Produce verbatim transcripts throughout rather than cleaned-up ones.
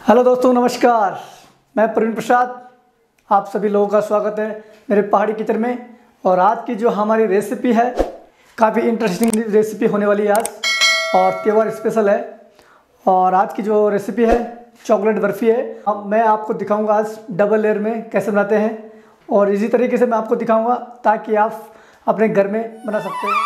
Hello दोस्तों, नमस्कार। मैं प्रवीण प्रसाद, आप सभी लोगों का स्वागत है मेरे पहाड़ी किचन में। और आज की जो हमारी रेसिपी है काफ़ी इंटरेस्टिंग रेसिपी होने वाली है आज, और त्योहार स्पेशल है। और आज की जो रेसिपी है चॉकलेट बर्फ़ी है। अब मैं आपको दिखाऊंगा आज डबल लेयर में कैसे बनाते हैं, और इसी तरीके से मैं आपको दिखाऊंगा ताकि आप अपने घर में बना सकते हैं।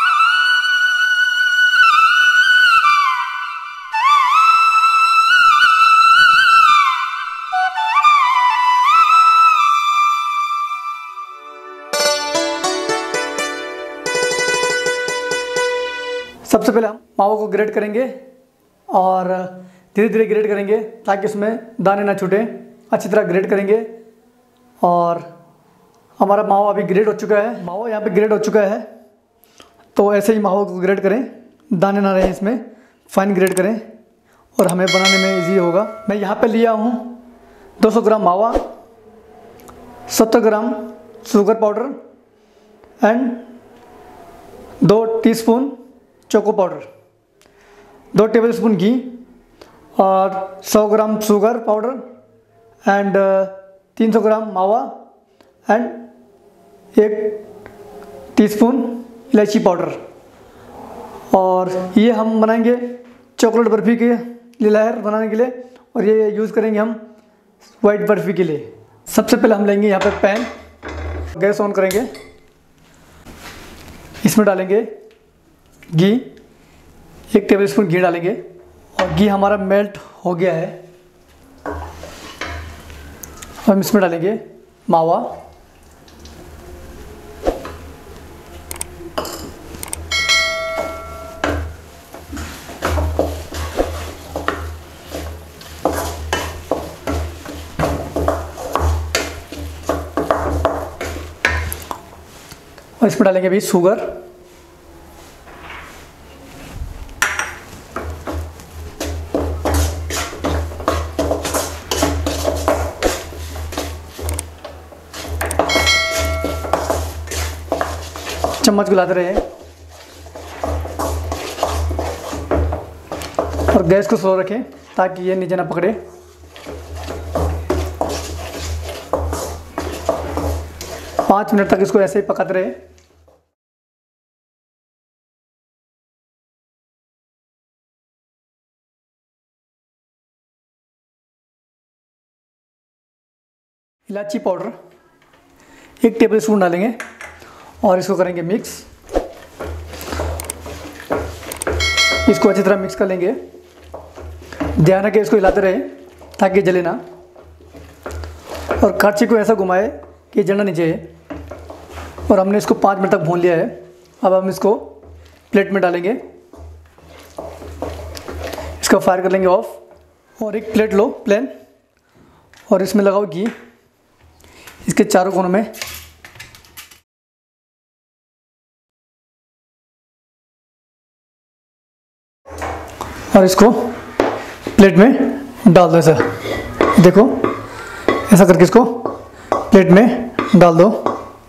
सबसे पहले हम मावा को ग्रेट करेंगे और धीरे धीरे ग्रेट करेंगे ताकि उसमें दाने ना छूटे। अच्छी तरह ग्रेट करेंगे। और हमारा मावा अभी ग्रेट हो चुका है। मावा यहाँ पे ग्रेट हो चुका है, तो ऐसे ही मावा को ग्रेट करें, दाने ना रहें इसमें, फाइन ग्रेट करें और हमें बनाने में इजी होगा। मैं यहाँ पे लिया हूँ दो सौ ग्राम मावा, सत्तर ग्राम शुगर पाउडर एंड दो टीस्पून चोको पाउडर, दो टेबलस्पून घी और सौ ग्राम शुगर पाउडर एंड तीन सौ ग्राम मावा एंड एक टीस्पून इलायची पाउडर। और ये हम बनाएंगे चॉकलेट बर्फ़ी के लिए, लहर बनाने के लिए, और ये यूज़ करेंगे हम वाइट बर्फ़ी के लिए। सबसे पहले हम लेंगे यहाँ पे पैन, गैस ऑन करेंगे, इसमें डालेंगे घी, एक टेबलस्पून घी डालेंगे। और घी हमारा मेल्ट हो गया है, हम इसमें डालेंगे मावा, और इसमें डालेंगे अभी शुगर, चम्मच गुलाते रहे और गैस को स्लो रखें ताकि ये नीचे ना पकड़े। पाँच मिनट तक इसको ऐसे ही पकाते रहे। इलायची पाउडर एक टेबल स्पून डालेंगे और इसको करेंगे मिक्स। इसको अच्छी तरह मिक्स कर लेंगे। ध्यान रखें इसको हिलाते रहे ताकि जले ना, और कड़छी को ऐसा घुमाए कि जलना नहीं चाहिए। और हमने इसको पाँच मिनट तक भून लिया है। अब हम इसको प्लेट में डालेंगे, इसका फायर कर लेंगे ऑफ। और एक प्लेट लो प्लेन, और इसमें लगाओ घी इसके चारों कोनों में। और इसको प्लेट में डाल दो। ऐसा देखो, ऐसा करके इसको प्लेट में डाल दो।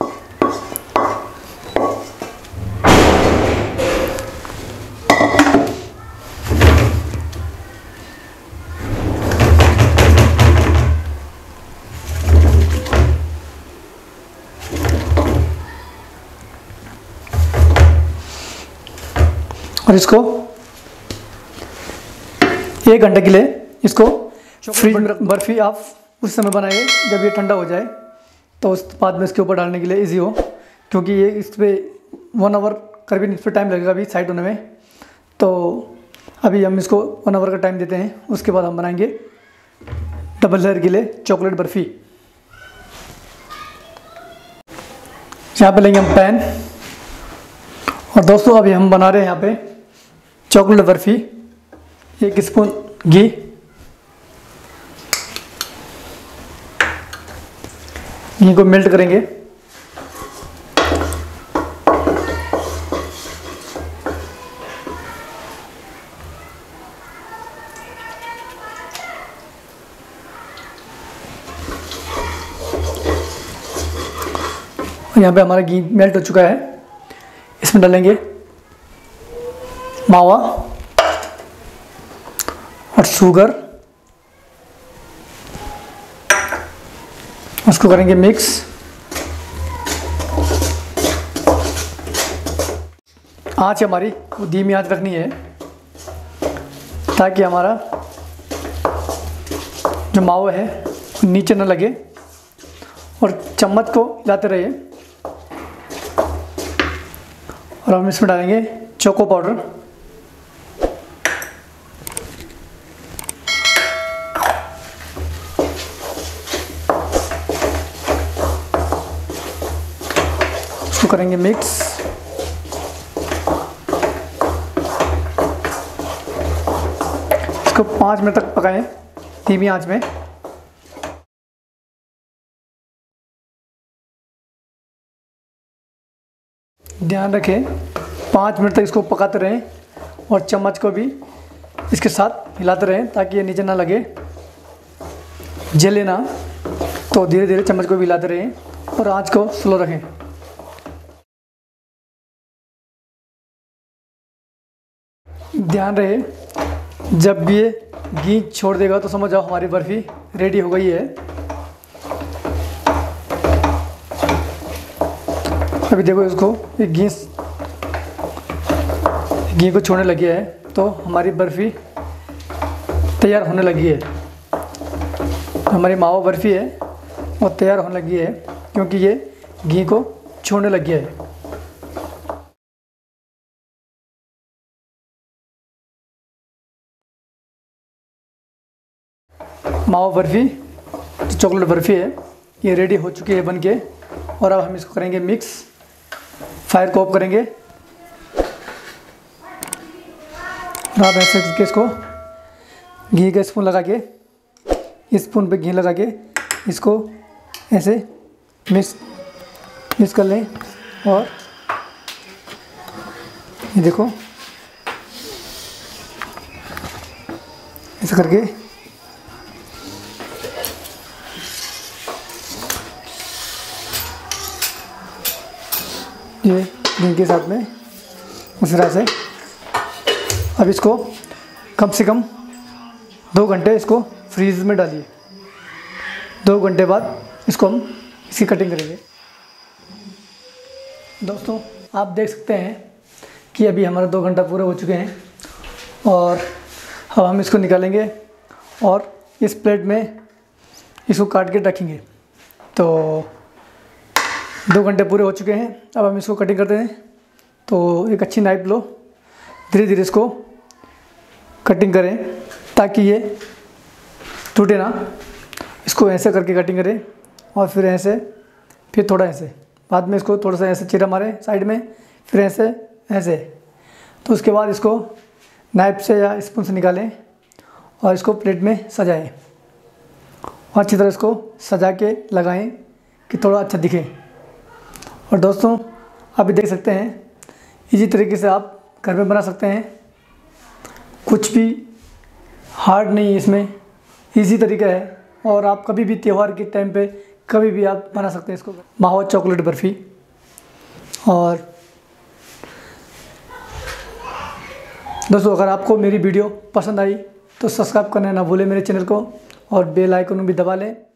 और इसको एक घंटे के लिए इसको फ्रिज में रख। बर्फ़ी आप उस समय बनाइए जब ये ठंडा हो जाए, तो उस बाद में इसके ऊपर डालने के लिए इजी हो, क्योंकि ये इस पर वन आवर करीबन इस पर टाइम लगेगा अभी साइड होने में। तो अभी हम इसको वन आवर का टाइम देते हैं, उसके बाद हम बनाएंगे डबल लेयर के लिए चॉकलेट बर्फ़ी। यहाँ पे लेंगे हम पैन, और दोस्तों अभी हम बना रहे हैं यहाँ पे चॉकलेट बर्फ़ी। एक स्पून घी, घी को मेल्ट करेंगे। यहाँ पे हमारा घी मेल्ट हो चुका है। इसमें डालेंगे मावा और शुगर उसको करेंगे मिक्स। आँच हमारी वो धीमी आँच रखनी है ताकि हमारा जो मावा है नीचे न लगे, और चम्मच को हिलाते रहिए। और हम इसमें डालेंगे चोको पाउडर। इसको करेंगे मिक्स। इसको पाँच मिनट तक पकाएं धीमी आंच में। ध्यान रखें पाँच मिनट तक इसको पकाते रहें और चम्मच को भी इसके साथ हिलाते रहें ताकि ये नीचे ना लगे, जले ना। तो धीरे धीरे चम्मच को भी हिलाते रहें और आंच को स्लो रखें। ध्यान रहे जब भी ये घी छोड़ देगा तो समझ जाओ हमारी बर्फ़ी रेडी हो गई है। अभी देखो इसको, ये घी घी को छोड़ने लगी है तो हमारी बर्फ़ी तैयार होने लगी है। हमारी मावा बर्फ़ी है और तैयार होने लगी है क्योंकि ये घी को छोड़ने लगी है। मावा बर्फ़ी जो चॉकलेट बर्फ़ी है ये रेडी हो चुकी है बनके। और अब हम इसको करेंगे मिक्स। फायर को ऑफ करेंगे और आप ऐसे करके इसको घी का स्पून लगा के, इस स्पून पे घी लगा के इसको ऐसे मिक्स मिक्स कर लें। और ये देखो ऐसे करके ये घी के साथ में उस तरह से। अब इसको कम से कम दो घंटे इसको फ्रीज में डालिए। दो घंटे बाद इसको हम इसकी कटिंग करेंगे। दोस्तों आप देख सकते हैं कि अभी हमारा दो घंटा पूरे हो चुके हैं और अब हम इसको निकालेंगे और इस प्लेट में इसको काट के रखेंगे। तो दो घंटे पूरे हो चुके हैं, अब हम इसको कटिंग करते हैं। तो एक अच्छी नाइफ लो, धीरे धीरे इसको कटिंग करें ताकि ये टूटे ना। इसको ऐसे करके कटिंग करें और फिर ऐसे, फिर थोड़ा ऐसे, बाद में इसको थोड़ा सा ऐसे चीरा मारें साइड में, फिर ऐसे ऐसे। तो उसके बाद इसको नाइफ से या स्पून से निकालें और इसको प्लेट में सजाएं और अच्छी तरह इसको सजा के लगाएं कि थोड़ा अच्छा दिखे। और दोस्तों आप भी देख सकते हैं इसी तरीके से आप घर में बना सकते हैं। कुछ भी हार्ड नहीं है इसमें, इजी तरीका है। और आप कभी भी त्यौहार के टाइम पे कभी भी आप बना सकते हैं इसको। मावा चॉकलेट बर्फ़ी। और दोस्तों अगर आपको मेरी वीडियो पसंद आई तो सब्सक्राइब करना ना भूलें मेरे चैनल को और बेल आइकन भी दबा लें